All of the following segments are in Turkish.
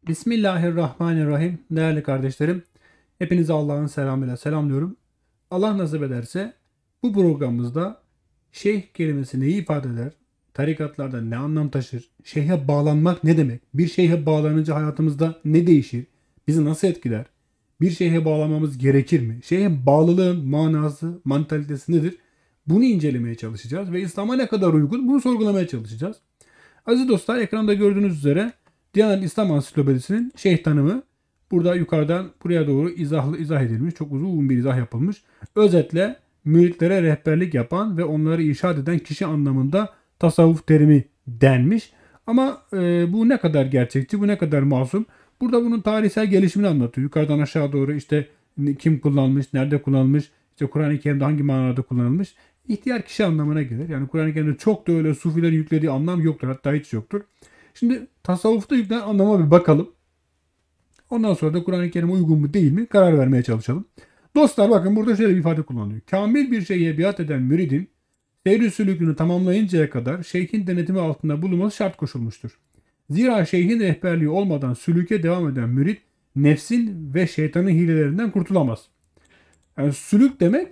Bismillahirrahmanirrahim. Değerli kardeşlerim, hepinize Allah'ın selamıyla selamlıyorum. Allah nasip ederse bu programımızda şeyh kelimesi neyi ifade eder? Tarikatlarda ne anlam taşır? Şeyhe bağlanmak ne demek? Bir şeyhe bağlanınca hayatımızda ne değişir? Bizi nasıl etkiler? Bir şeyhe bağlamamız gerekir mi? Şeyhe bağlılığın manası, mantalitesi nedir? Bunu incelemeye çalışacağız ve İslam'a ne kadar uygun bunu sorgulamaya çalışacağız. Aziz dostlar, ekranda gördüğünüz üzere Diyanet İslam Ansiklopedisi'nin şeyh tanımı burada yukarıdan buraya doğru izah edilmiş. Çok uzun bir izah yapılmış. Özetle müritlere rehberlik yapan ve onları irşad eden kişi anlamında tasavvuf terimi denmiş. Ama bu ne kadar gerçekçi, bu ne kadar masum? Burada bunun tarihsel gelişimini anlatıyor. Yukarıdan aşağı doğru işte kim kullanmış, nerede kullanılmış, işte Kur'an-ı Kerim'de hangi manada kullanılmış. İhtiyar kişi anlamına gelir. Yani Kur'an-ı Kerim'de çok da öyle sufilerin yüklediği anlam yoktur. Hatta hiç yoktur. Şimdi tasavvufta yüklenen anlama bir bakalım. Ondan sonra da Kur'an-ı Kerim'e uygun mu değil mi karar vermeye çalışalım. Dostlar bakın burada şöyle bir ifade kullanılıyor. Kamil bir şeye biat eden müridin seyri sülükünü tamamlayıncaya kadar şeyhin denetimi altında bulunması şart koşulmuştur. Zira şeyhin rehberliği olmadan sülüke devam eden mürid nefsin ve şeytanın hilelerinden kurtulamaz. Yani sülük demek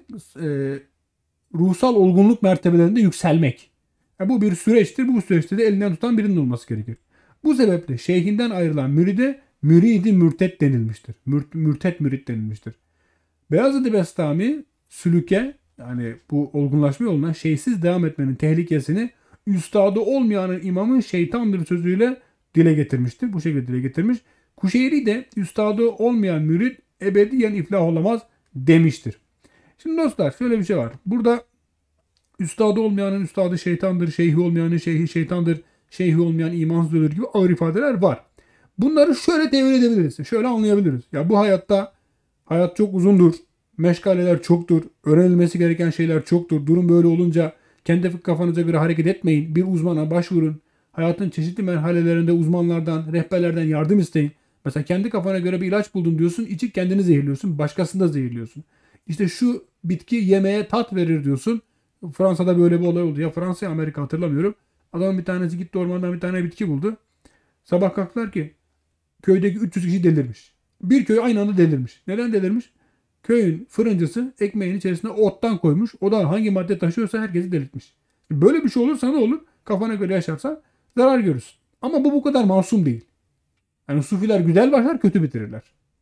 ruhsal olgunluk mertebelerinde yükselmek. Yani bu bir süreçtir. Bu süreçte de elinden tutan birinin olması gerekir. Bu sebeple şeyhinden ayrılan müride müridi mürtet denilmiştir. Mürtet mürit denilmiştir. Beyazıt Bestami sülüke yani bu olgunlaşma yoluna şeysiz devam etmenin tehlikesini üstadı olmayanın imamın şeytandır sözüyle dile getirmiştir. Bu şekilde dile getirmiş. Kuşeyri de üstadı olmayan mürit ebediyen iflah olamaz demiştir. Şimdi dostlar şöyle bir şey var. Burada üstadı olmayanın üstadı şeytandır, şeyhi olmayanın şeyhi şeytandır, şeyhi olmayan imansız ölür gibi ağır ifadeler var. Bunları şöyle tevil edebiliriz. Şöyle anlayabiliriz. Ya bu hayatta hayat çok uzundur. Meşgaleler çoktur. Öğrenilmesi gereken şeyler çoktur. Durum böyle olunca kendi kafanıza göre hareket etmeyin. Bir uzmana başvurun. Hayatın çeşitli merhalelerinde uzmanlardan, rehberlerden yardım isteyin. Mesela kendi kafana göre bir ilaç buldun diyorsun. İçip kendini zehirliyorsun. Başkasını da zehirliyorsun. İşte şu bitki yemeğe tat verir diyorsun. Fransa'da böyle bir olay oldu. Ya Fransa ya Amerika hatırlamıyorum. Adamın bir tanesi gitti ormandan bir tane bitki buldu. Sabah kalktılar ki köydeki 300 kişi delirmiş. Bir köy aynı anda delirmiş. Neden delirmiş? Köyün fırıncısı ekmeğin içerisine ottan koymuş. O da hangi madde taşıyorsa herkesi delirtmiş. Böyle bir şey olursa ne olur? Kafana göre yaşarsan zarar görürsün. Ama bu kadar masum değil. Yani sufiler güzel başlar kötü bitirirler.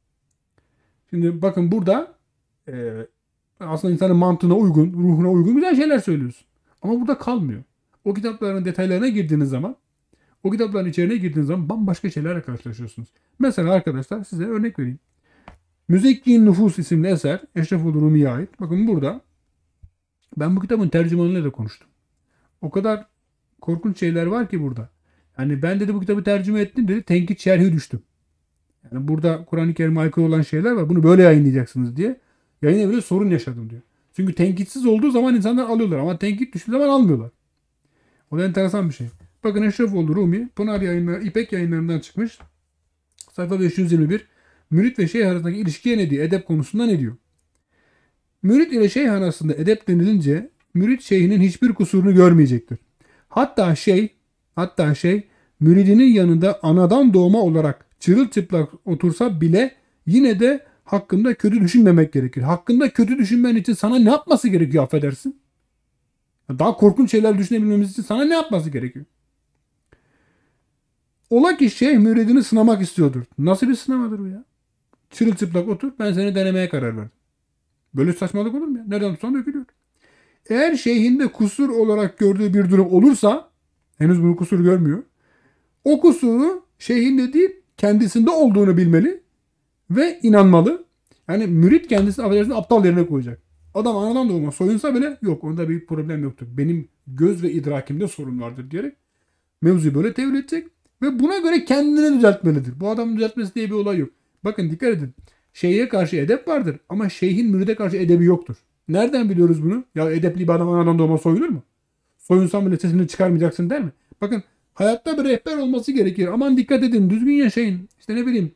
Şimdi bakın burada aslında insanın mantığına uygun, ruhuna uygun güzel şeyler söylüyorsun. Ama burada kalmıyor. O kitapların detaylarına girdiğiniz zaman, o kitapların içeriğine girdiğiniz zaman bambaşka şeylerle karşılaşıyorsunuz. Mesela arkadaşlar size örnek vereyim. Müzekkin Nüfus isimli eser Eşreful Rumi'ye ait. Bakın burada ben bu kitabın tercümanıyla da konuştum. O kadar korkunç şeyler var ki burada. Yani ben dedi bu kitabı tercüme ettim dedi tenkit şerhi düştüm. Yani burada Kur'an-ı Kerim'e aykırı olan şeyler var. Bunu böyle yayınlayacaksınız diye. Yayın eviyle sorun yaşadım diyor. Çünkü tenkitsiz olduğu zaman insanlar alıyorlar ama tenkit düştüğü zaman almıyorlar. O da enteresan bir şey. Bakın Eşrefoğlu Rumi, Pınar Yayınları, İpek Yayınlarından çıkmış. Sayfa 521. Mürit ve şeyh arasındaki ilişkiye ne diyor? Edep konusunda ne diyor? Mürit ile şeyh arasında edep denilince mürit şeyhinin hiçbir kusurunu görmeyecektir. Hatta şey müridinin yanında anadan doğma olarak çırılçıplak otursa bile yine de hakkında kötü düşünmemek gerekir. Hakkında kötü düşünmen için sana ne yapması gerekiyor affedersin? Daha korkunç şeyler düşünebilmemiz için sana ne yapması gerekiyor? Ola ki şeyh müridini sınamak istiyordur. Nasıl bir sınamadır bu ya? Çırılçıplak otur ben seni denemeye karar verdim. Böyle saçmalık olur mu ya? Nereden tutsan dökülüyor. Eğer şeyhinde kusur olarak gördüğü bir durum olursa henüz bunu kusur görmüyor. O kusuru şeyhinde değil kendisinde olduğunu bilmeli ve inanmalı. Yani mürit kendisini affedersin aptal yerine koyacak. Adam anadan doğma soyunsa bile yok onda bir problem yoktur. Benim göz ve idrakimde sorun vardır diyerek mevzuyu böyle tevil edecek ve buna göre kendini düzeltmelidir. Bu adamın düzeltmesi diye bir olay yok. Bakın dikkat edin. Şeyhe karşı edep vardır ama şeyhin müride karşı edebi yoktur. Nereden biliyoruz bunu? Ya edepli bir adam anadan doğma soyulur mu? Soyunsan bile sesini çıkarmayacaksın der mi? Bakın hayatta bir rehber olması gerekir. Aman dikkat edin düzgün yaşayın. İşte ne bileyim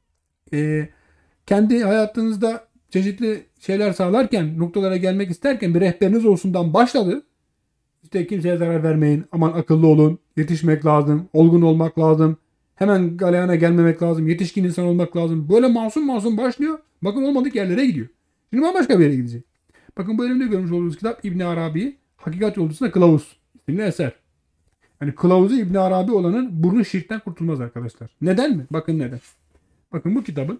kendi hayatınızda çeşitli şeyler sağlarken noktalara gelmek isterken bir rehberiniz olsundan başladı. İşte kimseye zarar vermeyin. Aman akıllı olun. Yetişmek lazım. Olgun olmak lazım. Hemen galeyana gelmemek lazım. Yetişkin insan olmak lazım. Böyle masum masum başlıyor. Bakın olmadık yerlere gidiyor. Şimdi bambaşka bir yere gidecek. Bakın bu elimde görmüş olduğunuz kitap İbn Arabi Hakikat Yolcusuna Kılavuz isimli eser. Yani kılavuzu İbn Arabi olanın burnu şirkten kurtulmaz arkadaşlar. Neden mi? Bakın neden. Bakın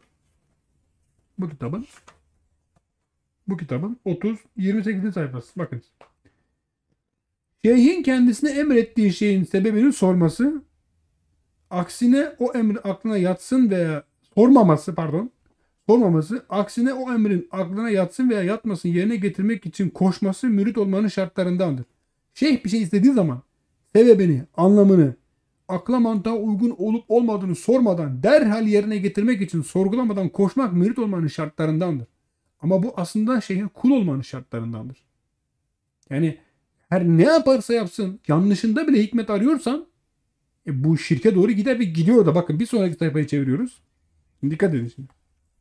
bu kitabın 28. sayfası. Bakın. Şeyhin kendisine emrettiği şeyin sebebini sorması, aksine o emrin aklına yatsın veya sormaması, aksine o emrin aklına yatsın veya yatmasın yerine getirmek için koşması mürit olmanın şartlarındandır. Şeyh bir şey istediği zaman sebebini, anlamını, akla mantığa uygun olup olmadığını sormadan derhal yerine getirmek için sorgulamadan koşmak mürit olmanın şartlarındandır. Ama bu aslında şeyhin kul olmanın şartlarındandır. Yani her ne yaparsa yapsın yanlışında bile hikmet arıyorsan bu şirke doğru gider ve gidiyor da. Bakın bir sonraki sayfayı çeviriyoruz. Dikkat edin şimdi.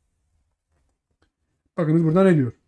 Bakınız burada ne diyor?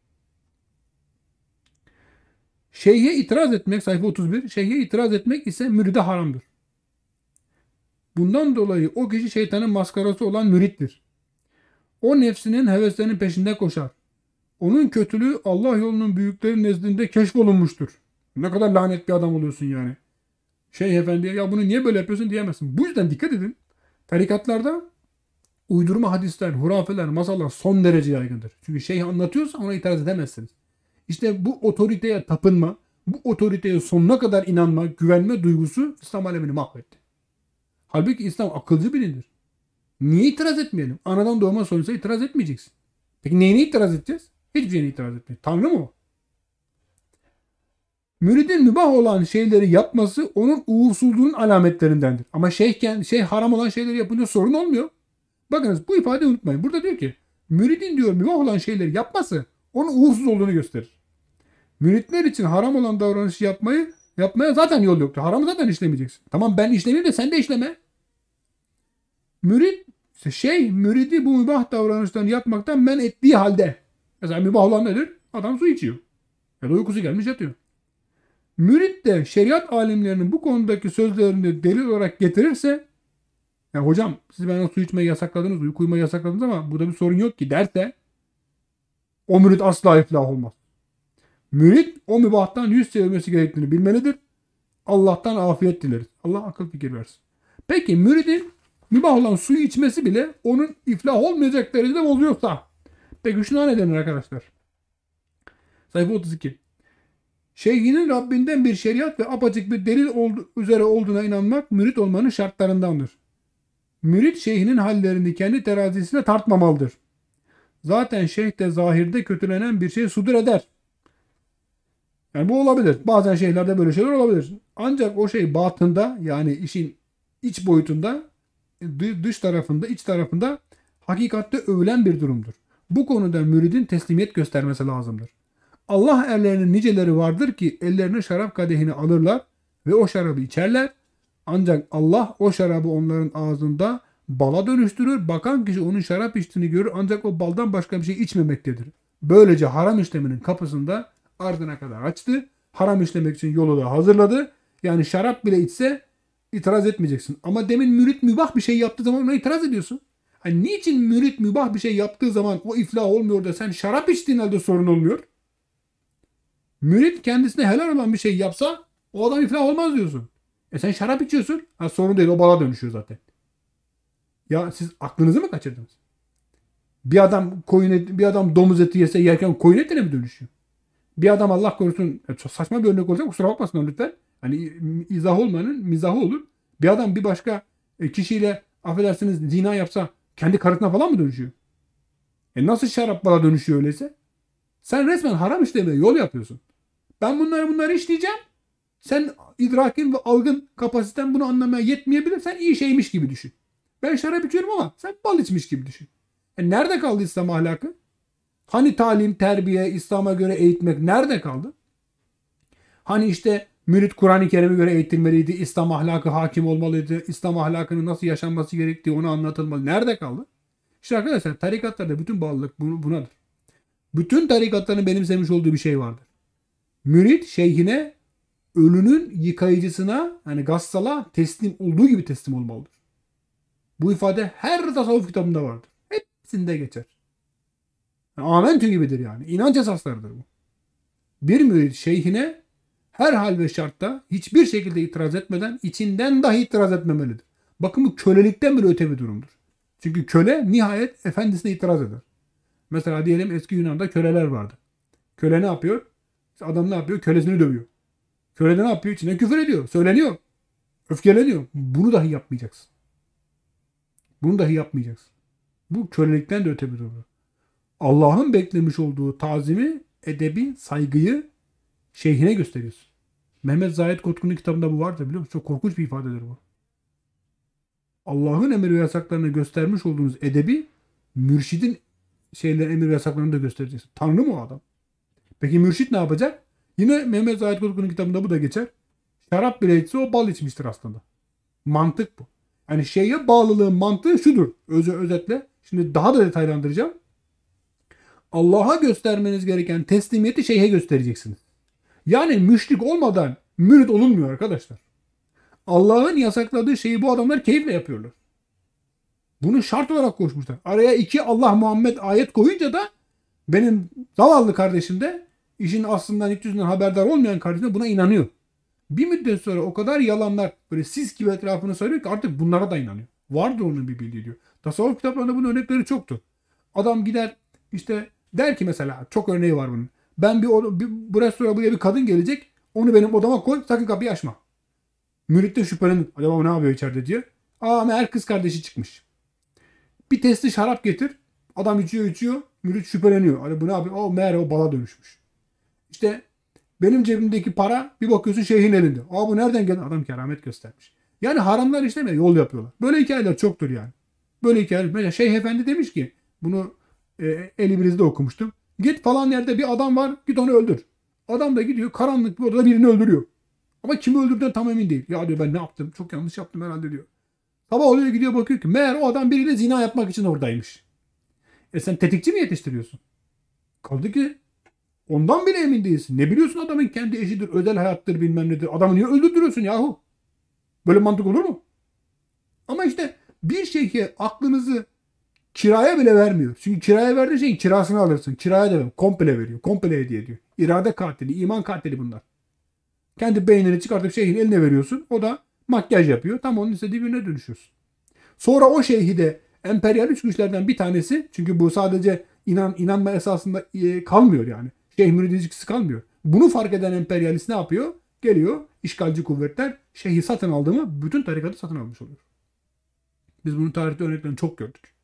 Şeyhe itiraz etmek, sayfa 31. Şeyhe itiraz etmek ise müride haramdır. Bundan dolayı o kişi şeytanın maskarası olan mürittir. O nefsinin heveslerinin peşinde koşar. Onun kötülüğü Allah yolunun büyükleri nezdinde keşfolunmuştur. Ne kadar lanet bir adam oluyorsun yani. Şeyh efendiye ya bunu niye böyle yapıyorsun diyemezsin. Bu yüzden dikkat edin. Tarikatlarda uydurma hadisler, hurafeler, masallar son derece yaygındır. Çünkü şeyh anlatıyorsa ona itiraz edemezsiniz. İşte bu otoriteye tapınma, bu otoriteye sonuna kadar inanma, güvenme duygusu İslam alemini mahvetti. Halbuki İslam akılcı bilinir. Niye itiraz etmeyelim? Anadan doğma soyunsa itiraz etmeyeceksin. Peki neyine itiraz edeceğiz? Hiçbir şeyine itiraz etmeyiz. Tanrı mı o? Müridin mübah olan şeyleri yapması onun uğursuzluğun alametlerindendir. Ama şeyh haram olan şeyleri yapınca sorun olmuyor. Bakınız bu ifadeyi unutmayın. Burada diyor ki müridin diyor mübah olan şeyleri yapması onun uğursuz olduğunu gösterir. Müritler için haram olan davranışı yapmaya zaten yol yoktu. Haramı zaten işlemeyeceksin. Tamam ben işlemeyeyim de sen de işleme. Müridi bu mübah davranışlarını yapmaktan men ettiği halde. Mesela mübah olan nedir? Adam su içiyor. Ya da uykusu gelmiş yatıyor. Mürit de şeriat alimlerinin bu konudaki sözlerini delil olarak getirirse ya hocam siz bana su içmeyi yasakladınız, uyku uyumayı yasakladınız ama burada bir sorun yok ki derse o mürit asla iflah olmaz. Mürit o mübahtan yüz çevirmesi gerektiğini bilmelidir. Allah'tan afiyet dileriz. Allah akıl fikir versin. Peki müridin mübah olan suyu içmesi bile onun iflah olmayacak derecede bozuyorsa. Peki şuna ne denir arkadaşlar? Sayfa 32. Şeyhinin Rabbinden bir şeriat ve apaçık bir delil üzere olduğuna inanmak mürit olmanın şartlarındandır. Mürit şeyhinin hallerini kendi terazisine tartmamalıdır. Zaten şeyh de zahirde kötülenen bir şey sudur eder. Yani bu olabilir. Bazen şeyhlerde böyle şeyler olabilir. Ancak o şey batında yani işin iç boyutunda, dış tarafında, iç tarafında hakikatte övülen bir durumdur. Bu konuda müridin teslimiyet göstermesi lazımdır. Allah erlerinin niceleri vardır ki ellerine şarap kadehini alırlar ve o şarabı içerler. Ancak Allah o şarabı onların ağzında bala dönüştürür. Bakan kişi onun şarap içtiğini görür ancak o baldan başka bir şey içmemektedir. Böylece haram işleminin kapısında ardına kadar açtı. Haram işlemek için yolu da hazırladı. Yani şarap bile içse itiraz etmeyeceksin. Ama demin mürit mübah bir şey yaptığı zaman ona itiraz ediyorsun. Hani niçin mürit mübah bir şey yaptığı zaman o iflah olmuyor da sen şarap içtiğin halde sorun olmuyor? Mürit kendisine helal olan bir şey yapsa o adam iflah olmaz diyorsun. Sen şarap içiyorsun. Sorun değil o bala dönüşüyor zaten. Ya siz aklınızı mı kaçırdınız? Bir adam domuz eti yese yerken koyun etine mi dönüşüyor? Bir adam Allah korusun çok saçma bir örnek olacak kusura bakmasın lütfen. Hani izah olmanın mizahı olur. Bir adam bir başka kişiyle affedersiniz zina yapsa kendi karısına falan mı dönüşüyor? Nasıl şarap bala dönüşüyor öyleyse? Sen resmen haram işlemeye yol yapıyorsun. Ben bunları işleyeceğim. Sen idrakin ve algın kapasiten bunu anlamaya yetmeyebilir. Sen iyi şeymiş gibi düşün. Ben şarap içiyorum ama sen bal içmiş gibi düşün. Nerede kaldı İslam ahlakı? Hani talim, terbiye, İslam'a göre eğitmek nerede kaldı? Hani işte mürit Kur'an-ı Kerim'e göre eğitilmeliydi. İslam ahlakı hakim olmalıydı. İslam ahlakının nasıl yaşanması gerektiği ona anlatılmalı. Nerede kaldı? İşte arkadaşlar tarikatlarda bütün bağlılık bunadır. Bütün tarikatların benimsemiş olduğu bir şey vardır. Mürit şeyhine ölünün yıkayıcısına yani gassala teslim olduğu gibi teslim olmalıdır. Bu ifade her tasavvuf kitabında vardır. Hepsinde geçer. Amentü gibidir yani. İnanç esaslarıdır bu. Bir mürit şeyhine her hal ve şartta hiçbir şekilde itiraz etmeden içinden dahi itiraz etmemelidir. Bakın bu kölelikten bile öte bir durumdur. Çünkü köle nihayet efendisine itiraz eder. Mesela diyelim eski Yunan'da köleler vardı. Köle ne yapıyor? Adam ne yapıyor? Kölesini dövüyor. Köle de ne yapıyor? İçinden küfür ediyor. Söyleniyor. Öfkeleniyor. Bunu dahi yapmayacaksın. Bunu dahi yapmayacaksın. Bu kölelikten de öte bir durum. Allah'ın beklemiş olduğu tazimi, edebi, saygıyı şeyhine gösteriyorsun. Mehmet Zahid Kotkun'un kitabında bu vardır biliyor musun? Çok korkunç bir ifadedir bu. Allah'ın emir ve yasaklarını göstermiş olduğunuz edebi mürşidin emir ve yasaklarını da göstereceksin. Tanrı mı o adam? Peki mürşit ne yapacak? Yine Mehmet Zahid Kotkun'un kitabında bu da geçer. Şarap bile içse o bal içmiştir aslında. Mantık bu. Yani şeye bağlılığın mantığı şudur. Özetle. Şimdi daha da detaylandıracağım. Allah'a göstermeniz gereken teslimiyeti şeyhe göstereceksiniz. Yani müşrik olmadan mürit olunmuyor arkadaşlar. Allah'ın yasakladığı şeyi bu adamlar keyifle yapıyorlar. Bunu şart olarak koşmuşlar. Araya 2 Allah Muhammed ayet koyunca da benim zavallı kardeşim de işin aslından hiç yüzünden haberdar olmayan kardeşim de buna inanıyor. Bir müddet sonra o kadar yalanlar böyle sis gibi etrafını söylüyor ki artık bunlara da inanıyor. Vardır onun bir bildiği diyor. Tasavvuf kitaplarında bunun örnekleri çoktur. Adam gider işte der ki mesela çok örneği var bunun. Ben bu restorana buraya bir kadın gelecek. Onu benim odama koy. Sakın kapıyı açma. Mürit de şüphelenir. Acaba o ne yapıyor içeride diye. Meğer kız kardeşi çıkmış. Bir testi şarap getir. Adam içiyor. Mürit şüpheleniyor. Hani bu ne yapıyor? Meğer o bala dönüşmüş. İşte benim cebimdeki para bir bakıyorsun şeyhin elinde. Bu nereden geldi? Adam keramet göstermiş. Yani haramlar işlemeye yol yapıyorlar. Böyle hikayeler çoktur yani. Böyle hikayeler. Mesela Şeyh Efendi demiş ki bunu Elibriz'de okumuştum. Git falan yerde bir adam var, git onu öldür. Adam da gidiyor karanlık bir odada birini öldürüyor. Ama kimi öldürdüğünden tam emin değil. Ya diyor ben ne yaptım? Çok yanlış yaptım herhalde diyor. Sabah oluyor gidiyor bakıyor ki meğer o adam biriyle zina yapmak için oradaymış. Sen tetikçi mi yetiştiriyorsun? Kaldı ki ondan bile emin değilsin. Ne biliyorsun adamın kendi eşidir, özel hayattır bilmem nedir. Adamı niye öldürtüyorsun yahu? Böyle mantık olur mu? Ama işte bir şeyhe aklınızı kiraya bile vermiyor. Çünkü kiraya verdiğin şeyin kirasını alırsın. Kiraya da komple veriyor. Komple hediye ediyor. İrade katili, iman katili bunlar. Kendi beynini çıkartıp şeyhin eline veriyorsun. O da makyaj yapıyor. Tam onun istediği birine dönüşüyorsun. Sonra o şeyhi de emperyalist güçlerden bir tanesi. Çünkü bu sadece inanma esasında kalmıyor yani. Şeyh mürid ilişkisi kalmıyor. Bunu fark eden emperyalist ne yapıyor? Geliyor işgalci kuvvetler şeyhi satın aldı mı bütün tarikatı satın almış oluyor. Biz bunun tarihte örneklerini çok gördük.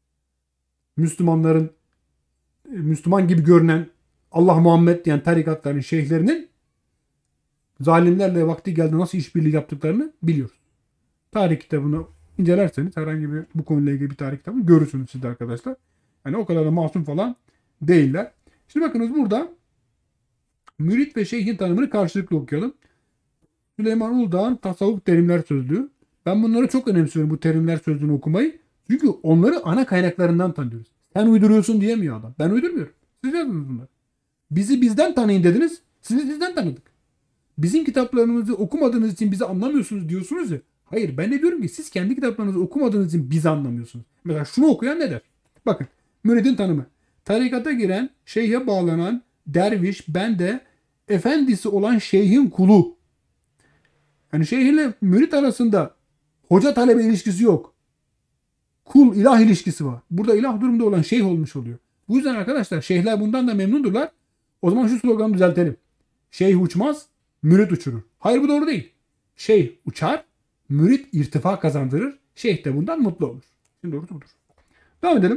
Müslüman gibi görünen Allah Muhammed diyen tarikatların şeyhlerinin zalimlerle vakti geldi nasıl işbirliği yaptıklarını biliyoruz. Tarih kitabını incelerseniz herhangi bir bu konuyla ilgili bir tarih kitabını görürsünüz siz de arkadaşlar. Yani o kadar da masum falan değiller. Şimdi bakınız burada mürit ve şeyhin tanımını karşılıklı okuyalım. Süleyman Uludağ'ın Tasavvuf Terimler Sözlüğü. Ben bunları çok önemsiyorum bu terimler sözlüğünü okumayı. Çünkü onları ana kaynaklarından tanıyoruz. Sen uyduruyorsun diyemiyor adam. Ben uydurmuyorum. Siz yazdınız bunları. Bizi bizden tanıyın dediniz. Sizi bizden tanıdık. Bizim kitaplarımızı okumadığınız için bizi anlamıyorsunuz diyorsunuz ya. Hayır ben de diyorum ki siz kendi kitaplarınızı okumadığınız için bizi anlamıyorsunuz. Mesela şunu okuyan ne der? Bakın müridin tanımı. Tarikata giren, şeyhe bağlanan, derviş, bende, efendisi olan şeyhin kulu. Yani şeyh ile mürit arasında hoca talebe ilişkisi yok. Kul ilah ilişkisi var. Burada ilah durumda olan şeyh olmuş oluyor. Bu yüzden arkadaşlar şeyhler bundan da memnundurlar. O zaman şu sloganı düzeltelim. Şeyh uçmaz, mürit uçurur. Hayır bu doğru değil. Şeyh uçar, mürit irtifa kazandırır. Şeyh de bundan mutlu olur. Şimdi doğrusu budur. Devam edelim.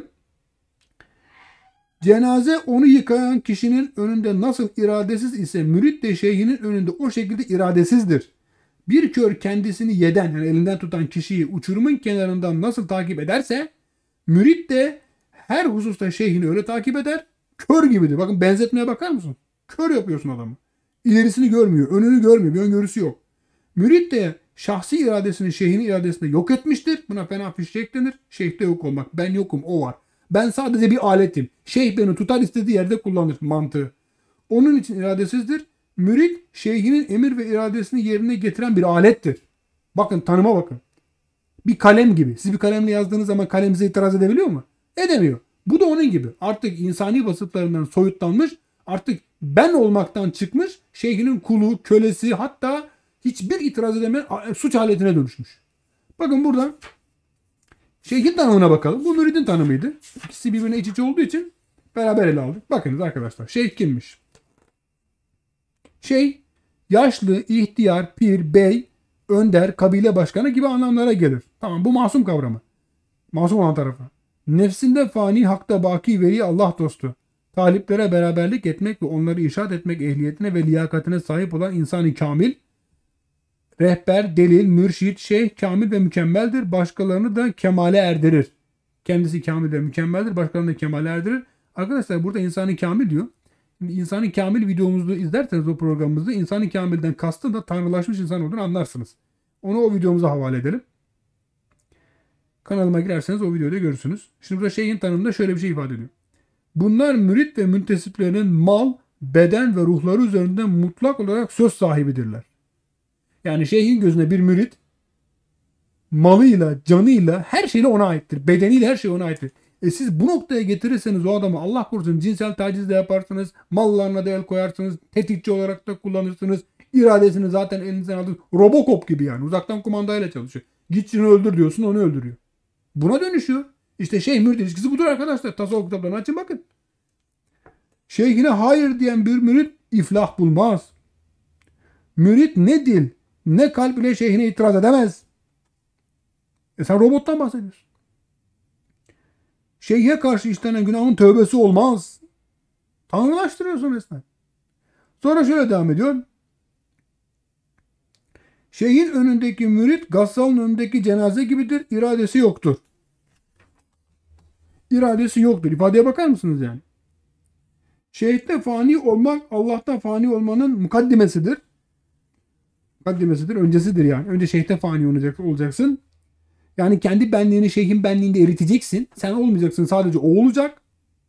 Cenaze onu yıkayan kişinin önünde nasıl iradesiz ise mürit de şeyhinin önünde o şekilde iradesizdir. Bir kör kendisini yeden yani elinden tutan kişiyi uçurumun kenarından nasıl takip ederse mürit de her hususta şeyhini öyle takip eder. Kör gibidir. Bakın benzetmeye bakar mısın? Kör yapıyorsun adamı. İlerisini görmüyor, önünü görmüyor, bir öngörüsü yok. Mürit de şahsi iradesini şeyhin iradesinde yok etmiştir. Buna fena fişek denir. Şeyhte yok olmak. Ben yokum, o var. Ben sadece bir aletim. Şeyh beni tutar istediği yerde kullanır mantığı. Onun için iradesizdir. Mürit şeyhinin emir ve iradesini yerine getiren bir alettir. Bakın tanıma bakın. Bir kalem gibi. Siz bir kalemle yazdığınız zaman kalem size itiraz edebiliyor mu? Edemiyor. Bu da onun gibi. Artık insani vasıflarından soyutlanmış, artık ben olmaktan çıkmış, şeyhinin kulu, kölesi, hatta hiçbir itiraz edemeyen suç aletine dönüşmüş. Bakın burada şeyhin tanımına bakalım. Bu müridin tanımıydı. İkisi birbirine iç içe olduğu için beraber ele aldık. Bakınız arkadaşlar. Şeyh kimmiş? Şeyh, yaşlı, ihtiyar, pir, bey, önder, kabile başkanı gibi anlamlara gelir. Tamam, bu masum kavramı. Masum olan tarafı. Nefsinde fani, hakta baki, veli, Allah dostu. Taliplere beraberlik etmek ve onları irşad etmek ehliyetine ve liyakatine sahip olan insan-ı kamil, rehber, delil, mürşit, şeyh, kamil ve mükemmeldir. Başkalarını da kemale erdirir. Kendisi kamil ve mükemmeldir. Başkalarını da kemale erdirir. Arkadaşlar burada insan-ı kamil diyor. Şimdi insan-ı kamil videomuzu izlerseniz o programımızda insan-ı kamilden kastı da tanrılaşmış insan olduğunu anlarsınız. Onu o videomuza havale edelim. Kanalıma girerseniz o videoda görürsünüz. Şimdi burada şeyhin tanımında şöyle bir şey ifade ediyor. Bunlar mürit ve müntesiplerinin mal, beden ve ruhları üzerinde mutlak olarak söz sahibidirler. Yani şeyhin gözünde bir mürit malıyla, canıyla, her şeyle ona aittir. Bedeniyle her şey ona aittir. Siz bu noktaya getirirseniz o adamı Allah korusun cinsel taciz de yaparsınız, mallarına da el koyarsınız, tetikçi olarak da kullanırsınız, iradesini zaten elinizden aldınız. Robocop gibi yani uzaktan kumandayla çalışıyor. Git şunu öldür diyorsun, onu öldürüyor. Buna dönüşüyor. İşte şeyh mürit ilişkisi budur arkadaşlar. Tasavvuf kitaplarını açın bakın. Şeyhine hayır diyen bir mürit iflah bulmaz. Mürit ne dil ne kalp ile şeyhine itiraz edemez. Sen robottan bahsediyorsun. Şeyhe karşı işlenen günahın tövbesi olmaz. Tanrılaştırıyorsun resmen. Sonra şöyle devam ediyor. Şeyhin önündeki mürit gassalın önündeki cenaze gibidir. İradesi yoktur. İradesi yoktur. İfadeye bakar mısınız yani? Şeyhte fani olmak Allah'ta fani olmanın mukaddimesidir. Mukaddimesidir. Öncesidir yani. Önce şeyhte fani olacaksın. Yani kendi benliğini şeyhin benliğinde eriteceksin. Sen olmayacaksın. Sadece o olacak.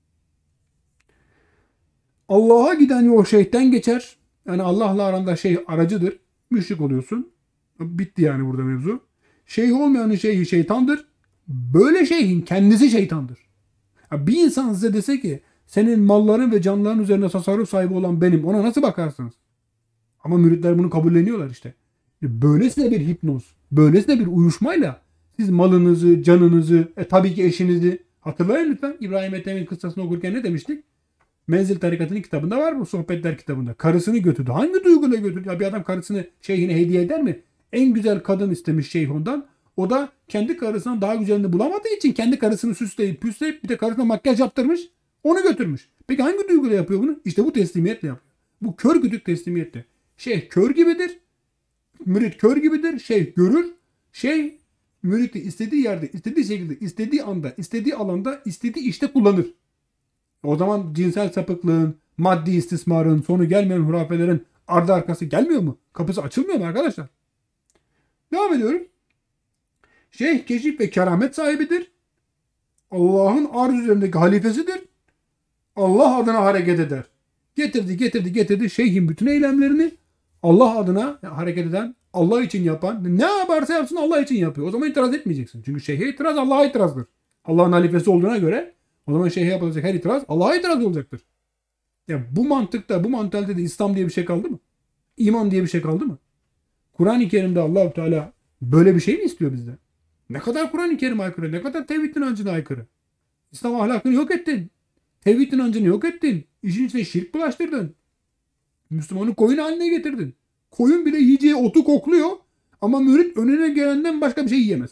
Allah'a giden yol şeyhten geçer. Yani Allah'la aranda şeyh aracıdır. Müşrik oluyorsun. Bitti yani burada mevzu. Şeyh olmayanın şeyhi şeytandır. Böyle şeyhin kendisi şeytandır. Bir insan size dese ki senin malların ve canların üzerine tasarruf sahibi olan benim. Ona nasıl bakarsınız? Ama müritler bunu kabulleniyorlar işte. Böylesine bir hipnoz, böylesine bir uyuşmayla siz malınızı, canınızı, tabii ki eşinizi hatırlayın lütfen. İbrahim Ethem'in kıssasını okurken ne demiştik? Menzil Tarikatı'nın kitabında var bu sohbetler kitabında. Karısını götürdü. Hangi duyguyla götürdü? Ya bir adam karısını şeyhine hediye eder mi? En güzel kadın istemiş şeyh ondan. O da kendi karısından daha güzelini bulamadığı için kendi karısını süsleyip püsleyip bir de karısına makyaj yaptırmış. Onu götürmüş. Peki hangi duyguyla yapıyor bunu? İşte bu teslimiyetle yapıyor. Bu kör güdük teslimiyetle. Şeyh kör gibidir. Mürit kör gibidir. Şeyh görür. Şeyh müriti istediği yerde, istediği şekilde, istediği anda, istediği alanda, istediği işte kullanır. O zaman cinsel sapıklığın, maddi istismarın, sonu gelmeyen hurafelerin ardı arkası gelmiyor mu? Kapısı açılmıyor mu arkadaşlar? Devam ediyoruz. Şeyh keşif ve keramet sahibidir. Allah'ın arz üzerindeki halifesidir. Allah adına hareket eder. Getirdi. Şeyhin bütün eylemlerini Allah adına hareket eden, Allah için yapan, ne yaparsa yapsın Allah için yapıyor. O zaman itiraz etmeyeceksin. Çünkü şeyhe itiraz Allah'a itirazdır. Allah'ın halifesi olduğuna göre o zaman şeyhe yapılacak her itiraz Allah'a itiraz olacaktır. Ya bu mantıkta, bu mantalitede İslam diye bir şey kaldı mı? İman diye bir şey kaldı mı? Kur'an-ı Kerim'de Allah-u Teala böyle bir şey mi istiyor bizden? Ne kadar Kur'an-ı Kerim'e aykırı, ne kadar tevhid inancına aykırı. İslam ahlakını yok ettin. Tevhid inancını yok ettin. İşin içine şirk bulaştırdın. Müslümanı koyun haline getirdin. Koyun bile yiyeceği otu kokluyor ama mürit önüne gelenden başka bir şey yiyemez.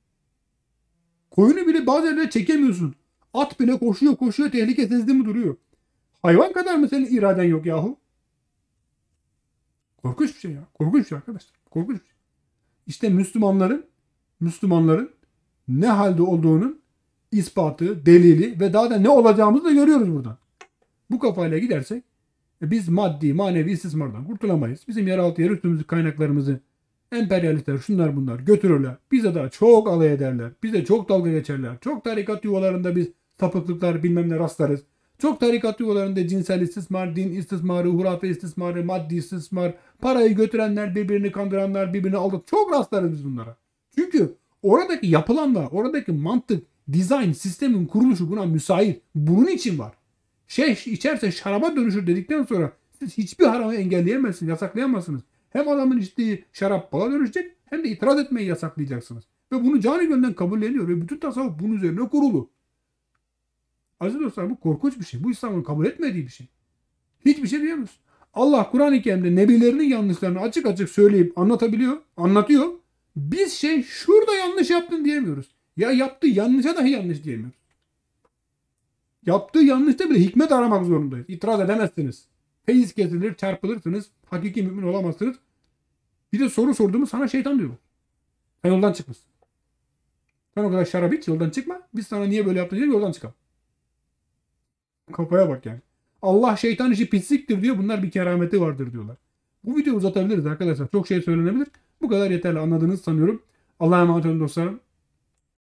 Koyunu bile bazı yerlere çekemiyorsun. At bile koşuyor tehlike sezdi mi duruyor. Hayvan kadar mı senin iraden yok yahu? Korkunç bir şey ya. Korkunç bir şey arkadaşlar. Korkunç bir şey. İşte Müslümanların ne halde olduğunun ispatı, delili ve daha da ne olacağımızı da görüyoruz buradan. Bu kafayla gidersek biz maddi, manevi istismardan kurtulamayız. Bizim yeraltı yer üstümüzü kaynaklarımızı emperyalistler şunlar bunlar götürürler. Bize daha çok alay ederler. Bize çok dalga geçerler. Çok tarikat yuvalarında biz sapıklıklar bilmem ne rastlarız. Çok tarikat yuvalarında cinsel istismar, din istismarı, hurafe istismarı, maddi istismar, parayı götürenler, birbirini kandıranlar, birbirini aldat. Çok rastlarız biz bunlara. Çünkü Oradaki yapılanlar, oradaki mantık, dizayn, sistemin kuruluşu buna müsait. Bunun için var. Şeyh içerse şaraba dönüşür dedikten sonra siz hiçbir haramı engelleyemezsiniz, yasaklayamazsınız. Hem adamın içtiği şarap bala dönüşecek hem de itiraz etmeyi yasaklayacaksınız. Ve bunu canı gönülden kabulleniyor ve bütün tasavvuf bunun üzerine kurulu. Aziz dostlar, bu korkunç bir şey. Bu İslam'ın kabul etmediği bir şey. Hiçbir şey diyemiyoruz. Allah Kur'an-ı Kerim'de nebilerinin yanlışlarını açık açık söyleyip anlatıyor. Biz şurada yanlış yaptın diyemiyoruz. Ya yaptığı yanlışa dahi yanlış diyemiyoruz. Yaptığı yanlışta bile hikmet aramak zorundayız. İtiraz edemezsiniz. Feyiz kesilir, çarpılırsınız. Hakiki mümin olamazsınız. Bir de soru sorduğumuz sana şeytan diyor. Sen yoldan çıkmışsın. Sen o kadar şarap iç, yoldan çıkma. Biz sana niye böyle yaptın diye yoldan çıkalım. Kafaya bak yani. Allah şeytan işi pisliktir diyor. Bunlar bir kerameti vardır diyorlar. Bu videoyu uzatabiliriz arkadaşlar. Çok şey söylenebilir. Bu kadar yeterli, anladığınızı sanıyorum. Allah'a emanet olun dostlarım.